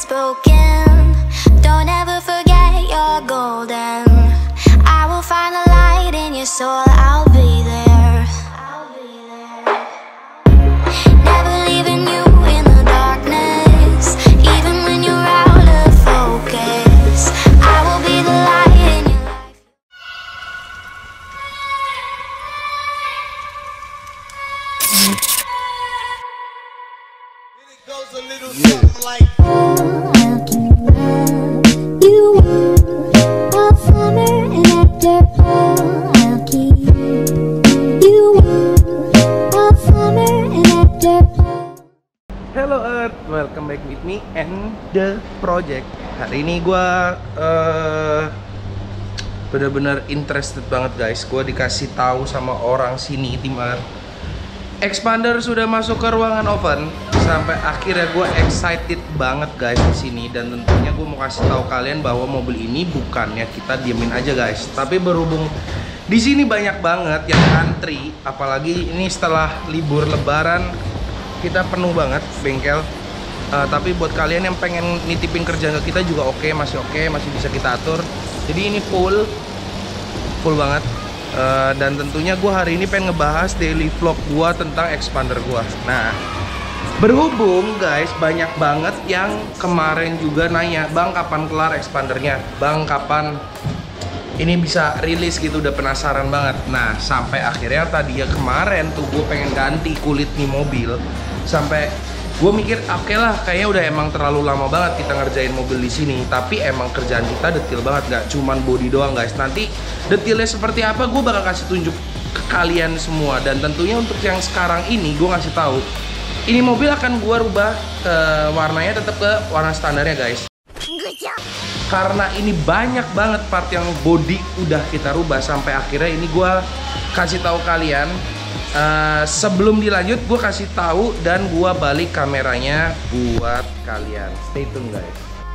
broken. Don't ever forget you're golden. I will find a light in your soul. I'll be there. Never leaving you in the darkness, even when you're out of focus. I will be the light in your life. It goes a little something like Hello Earth, welcome back with me and the project. Hari ini gue bener-bener interested banget guys. Gue dikasih tahu sama orang sini tim Earth, expander sudah masuk ke ruangan oven. Sampai akhirnya gue excited banget guys di sini. Dan tentunya gue mau kasih tahu kalian bahwa mobil ini bukannya kita diemin aja guys, tapi berhubung di sini banyak banget yang antri, apalagi ini setelah libur Lebaran. Kita penuh banget bengkel, tapi buat kalian yang pengen nitipin kerjaan ke kita juga oke, masih bisa kita atur. Jadi ini full banget. Dan tentunya gue hari ini pengen ngebahas daily vlog gue tentang expander gue. Nah, berhubung guys banyak banget yang kemarin juga nanya, bang kapan kelar expandernya, bang kapan ini bisa rilis gitu, udah penasaran banget. Nah, sampai akhirnya tadi ya kemarin tuh gue pengen ganti kulit nih mobil. Sampai gue mikir oke lah, kayaknya udah emang terlalu lama banget kita ngerjain mobil di sini. Tapi emang kerjaan kita detail banget, gak cuman body doang guys. Nanti detailnya seperti apa gue bakal kasih tunjuk ke kalian semua. Dan tentunya untuk yang sekarang ini gue ngasih tahu, ini mobil akan gue rubah ke warnanya tetap ke warna standarnya guys. Karena ini banyak banget part yang body udah kita rubah. Sampai akhirnya ini gue kasih tahu kalian. Sebelum dilanjut gue kasih tahu dan gue balik kameranya buat kalian. Stay tune guys.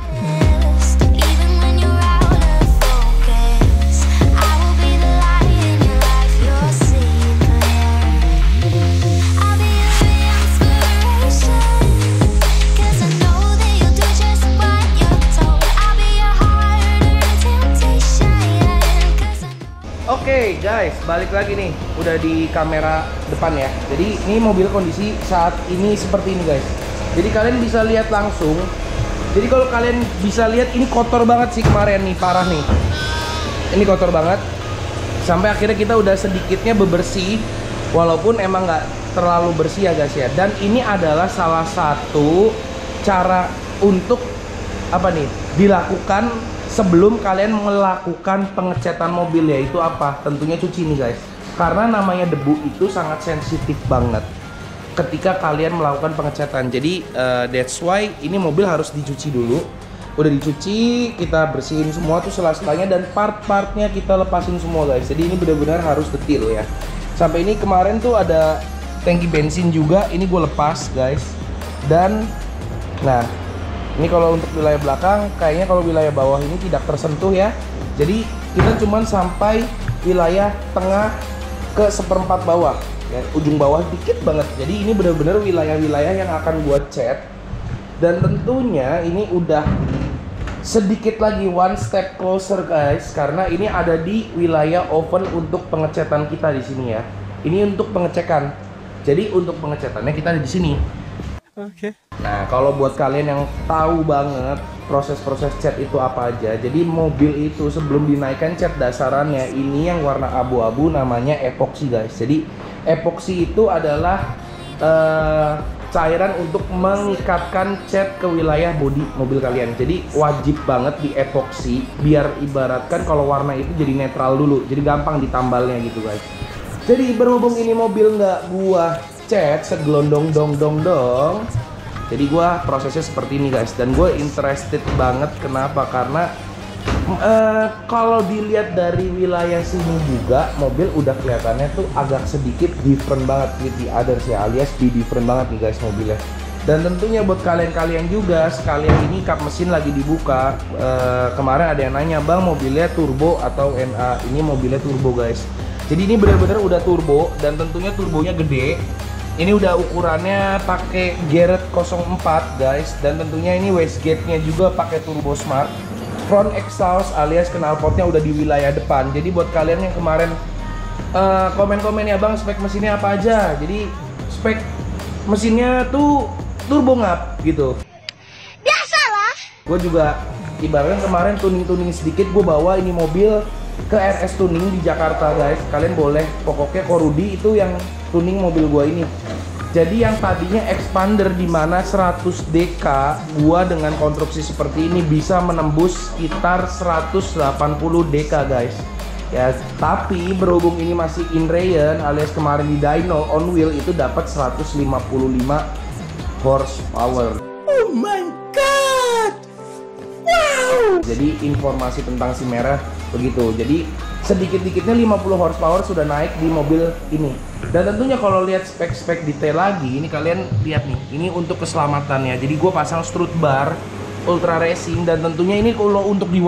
Oke guys, balik lagi nih, udah di kamera depan ya. Jadi ini mobil kondisi saat ini seperti ini guys. Jadi kalian bisa lihat langsung. Jadi kalau kalian bisa lihat ini kotor banget sih kemarin nih, parah nih. Ini kotor banget. Sampai akhirnya kita udah sedikitnya bebersih, walaupun emang nggak terlalu bersih ya guys ya. Dan ini adalah salah satu cara untuk apa nih dilakukan sebelum kalian melakukan pengecatan mobil, yaitu apa? Tentunya cuci nih guys. Karena namanya debu itu sangat sensitif banget ketika kalian melakukan pengecatan. Jadi that's why ini mobil harus dicuci dulu. Udah dicuci, kita bersihin semua tuh sela-selanya dan part-partnya kita lepasin semua guys. Jadi ini benar-benar harus detail ya. Sampai ini kemarin tuh ada tangki bensin juga, ini gue lepas guys. Dan nah, ini kalau untuk wilayah belakang, kayaknya kalau wilayah bawah ini tidak tersentuh ya. Jadi kita cuman sampai wilayah tengah ke seperempat bawah ya, ujung bawah dikit banget. Jadi ini benar-benar wilayah-wilayah yang akan gua cat. Dan tentunya ini udah sedikit lagi one step closer guys, karena ini ada di wilayah oven untuk pengecatan kita di sini ya. Ini untuk pengecekan. Jadi untuk pengecatannya kita ada di sini. Oke. Nah, kalau buat kalian yang tahu banget proses-proses cat itu apa aja, jadi mobil itu sebelum dinaikkan cat dasarannya ini yang warna abu-abu namanya epoksi guys. Jadi epoksi itu adalah cairan untuk mengikatkan cat ke wilayah bodi mobil kalian. Jadi wajib banget di epoksi biar ibaratkan kalau warna itu jadi netral dulu, jadi gampang ditambalnya gitu guys. Jadi berhubung ini mobil nggak gua cat segelondong dong. Jadi gua prosesnya seperti ini guys, dan gue interested banget. Kenapa? Karena kalau dilihat dari wilayah sini juga mobil udah kelihatannya tuh agak sedikit different banget with the others ya, alias be different banget nih guys mobilnya. Dan tentunya buat kalian juga sekalian ini kap mesin lagi dibuka. Kemarin ada yang nanya, bang mobilnya turbo atau NA? Ini mobilnya turbo guys. Jadi ini benar-benar udah turbo, dan tentunya turbonya gede. Ini udah ukurannya pakai Garrett 04 guys, dan tentunya ini wastegate-nya juga pakai turbo smart. Front exhaust alias knalpotnya udah di wilayah depan. Jadi buat kalian yang kemarin komen-komen ya bang, spek mesinnya apa aja? Jadi spek mesinnya tuh turbo ngap gitu. Biasalah. Gue juga ibaratnya kemarin tuning sedikit, gue bawa ini mobil ke RS Tuning di Jakarta guys. Kalian boleh, pokoknya Korudi itu yang tuning mobil gua ini. Jadi yang tadinya expander di mana 100 dk, gua dengan konstruksi seperti ini bisa menembus sekitar 180 dk guys. Ya, tapi berhubung ini masih in rayon alias kemarin di dyno on wheel itu dapat 155 horsepower. Oh my god. Wow. Jadi informasi tentang si merah begitu. Jadi sedikit-dikitnya 50 horsepower sudah naik di mobil ini. Dan tentunya kalau lihat spek-spek detail lagi, ini kalian lihat nih, ini untuk keselamatannya. Jadi gue pasang strut bar ultra racing, dan tentunya ini kalau untuk di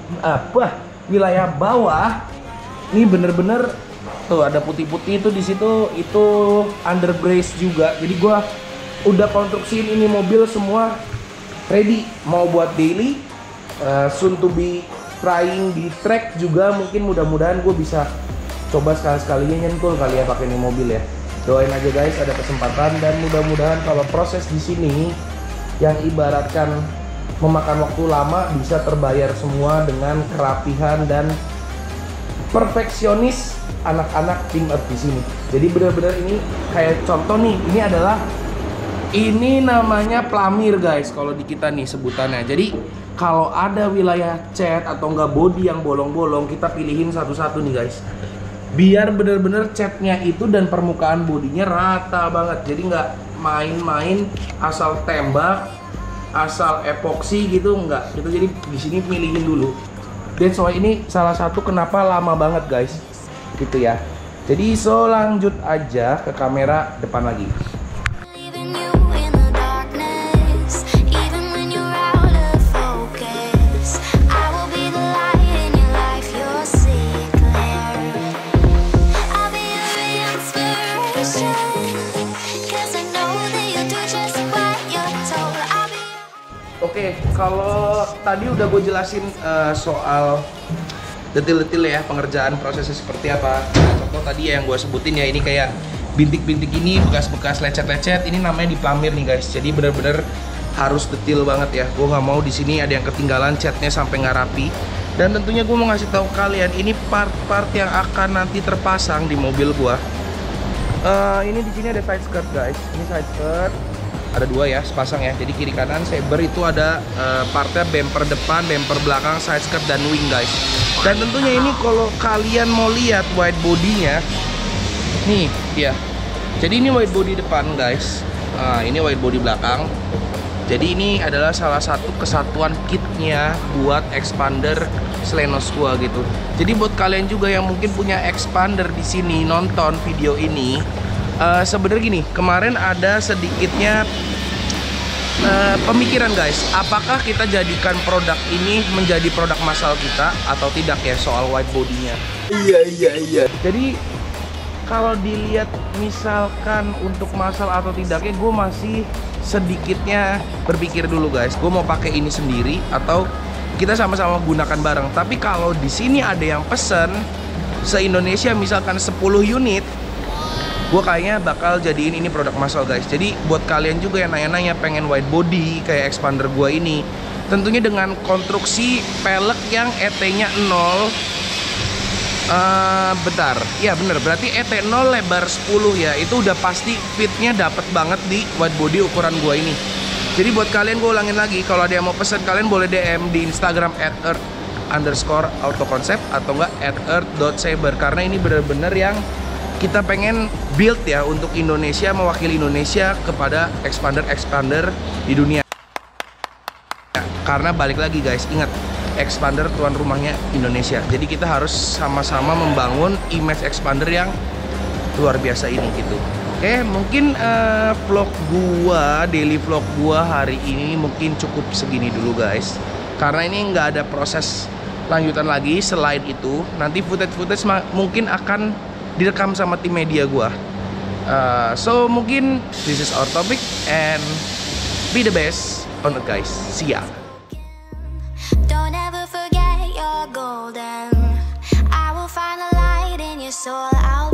wilayah bawah, ini bener-bener tuh ada putih-putih itu di situ, itu under brace juga. Jadi gue udah konstruksiin ini mobil semua ready, mau buat daily, soon to be trying di track juga. Mungkin mudah-mudahan gue bisa coba sekali-sekalinya nyentul kali ya pakai ini mobil ya. Doain aja guys ada kesempatan, dan mudah-mudahan kalau proses di sini yang ibaratkan memakan waktu lama bisa terbayar semua dengan kerapihan dan perfeksionis anak-anak tim up di sini. Jadi benar-benar ini kayak contoh nih, ini namanya plamir guys kalau di kita nih sebutannya. Jadi kalau ada wilayah cat atau enggak body yang bolong-bolong, kita pilihin satu-satu nih guys, biar bener-bener catnya itu dan permukaan bodinya rata banget. Jadi nggak main-main asal tembak, asal epoksi gitu, enggak gitu. Jadi di sini pilihin dulu. That's why ini salah satu kenapa lama banget guys gitu ya. Jadi lanjut aja ke kamera depan lagi. Leaving you in the darkness, even when you're out of focus. I will be the light in your life, you'll see it clear. I'll be your inspiration, 'cause I know that you'll do just what you're told. I'll be Oke, kalau tadi udah gue jelasin soal detail-detail ya pengerjaan prosesnya seperti apa. Contoh tadi yang gue sebutin ya, ini kayak bintik-bintik ini, bekas-bekas lecet-lecet, ini namanya diplamir nih guys. Jadi bener-bener harus detail banget ya. Gue nggak mau di sini ada yang ketinggalan catnya sampai nggak rapi. Dan tentunya gue mau ngasih tahu kalian ini part-part yang akan nanti terpasang di mobil gue. Ini di sini ada side skirt guys. Ini side skirt. Ada dua ya, sepasang ya. Jadi kiri kanan saber itu ada partnya bumper depan, bumper belakang, side skirt dan wing guys. Dan tentunya ini kalau kalian mau lihat wide bodinya, nih ya. Jadi ini wide body depan guys. Nah, ini wide body belakang. Jadi ini adalah salah satu kesatuan kitnya buat expander Slenos gua gitu. Jadi buat kalian juga yang mungkin punya expander di sini nonton video ini, sebenarnya gini, kemarin ada sedikitnya pemikiran guys, apakah kita jadikan produk ini menjadi produk massal kita atau tidak ya soal wide bodinya. Iya. Jadi kalau dilihat misalkan untuk massal atau tidaknya, gue masih sedikitnya berpikir dulu guys, gue mau pakai ini sendiri atau kita sama-sama gunakan bareng. Tapi kalau di sini ada yang pesen se-Indonesia misalkan 10 unit, gue kayaknya bakal jadiin ini produk massal guys. Jadi buat kalian juga yang nanya-nanya pengen wide body kayak expander gue ini, tentunya dengan konstruksi pelek yang ET-nya 0. Bentar, ya bener, berarti ET0 lebar 10 ya. Itu udah pasti fitnya dapet banget di wide body ukuran gue ini. Jadi buat kalian, gue ulangin lagi, kalau ada yang mau pesen, kalian boleh DM di Instagram @earth_autoconcept atau enggak @earth.saber, karena ini bener-bener yang kita pengen build ya untuk Indonesia, mewakili Indonesia kepada expander di dunia. Karena balik lagi guys, ingat, expander tuan rumahnya Indonesia. Jadi kita harus sama-sama membangun image expander yang luar biasa ini gitu. Oke, mungkin vlog gua, daily vlog gua hari ini mungkin cukup segini dulu guys. Karena ini nggak ada proses lanjutan lagi selain itu. Nanti footage mungkin akan direkam sama tim media gua. So mungkin this is our topic and be the best on it guys. See ya. Don't ever forget you're golden. I will find a light in your soul. I'll